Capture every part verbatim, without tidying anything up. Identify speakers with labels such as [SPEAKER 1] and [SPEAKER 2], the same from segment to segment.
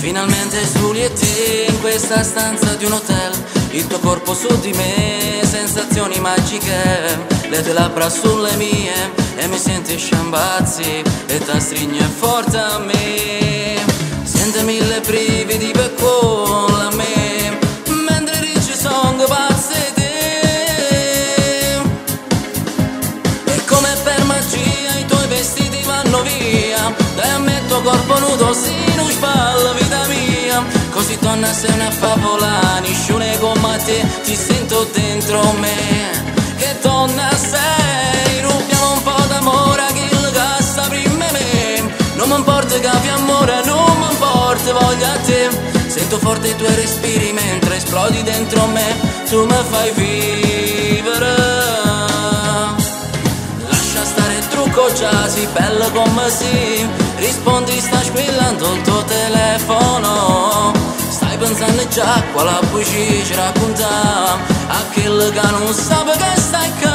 [SPEAKER 1] Finalmente soli e te in questa stanza di un hotel, il tuo corpo su di me, sensazioni magiche, le tue labbra sulle mie e mi senti sciambazzi e ti stringe forte a me. Sente mille brividi per cuore a me, mentre dici song pazze te. E come per magia i tuoi vestiti vanno via, dai a me il tuo corpo nudo, sì, non spalla vita mia. Così donna sei una favola, nisciune come te, ti sento dentro me. Che donna sei, rubiamo un po' d'amore a chi il gasta prima me. Non mi importa che abbia amore, non mi importa voglia a te. Sento forte i tuoi respiri mentre esplodi dentro me, tu mi fai vivere. Lascia stare il trucco già, sei bella come sei. Rispondi, sta squillando il tuo telefono. Stai pensando già quale bugia ci racconta a quello che non sa che stai qua.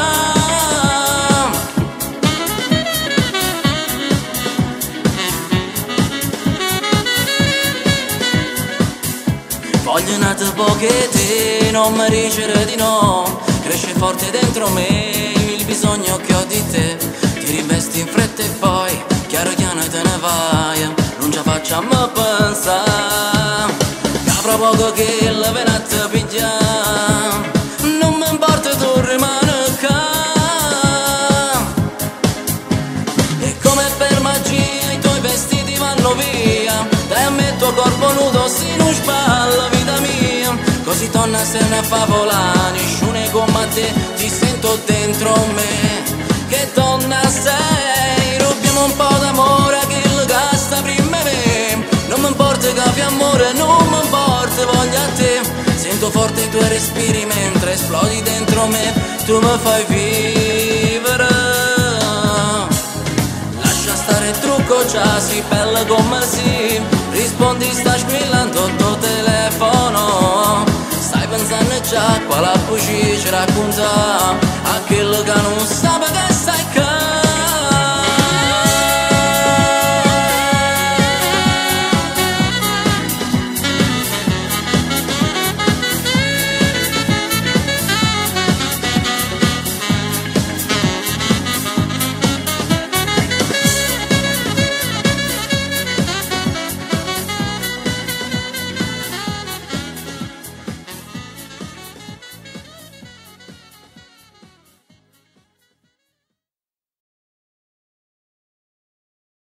[SPEAKER 1] Voglio nata poche te, non mi dicere di no. Cresce forte dentro me il bisogno che ho di te. Ti rivesti in fretta e poi chiaro chiaro te ne vai. Non ci facciamo pensare che fra poco che la vena ti piglia. Non mi importa tu rimani qua. E come per magia i tuoi vestiti vanno via, dai a me il tuo corpo nudo, si non spalla vita mia. Così donna sei una favola, nisciune come te, ti sento dentro me. Che donna sei, rubiamo un po' d'amore a chi il gasta prima me. Non mi importa che abbia amore, non mi importa voglia a te. Sento forte i tuoi respiri mentre esplodi dentro me, tu mi fai vivere. Lascia stare il trucco già, sei bella come sei. Rispondi, sta squillando il tuo telefono. Stai pensando già quale bugia ci racconta a quello che non sa che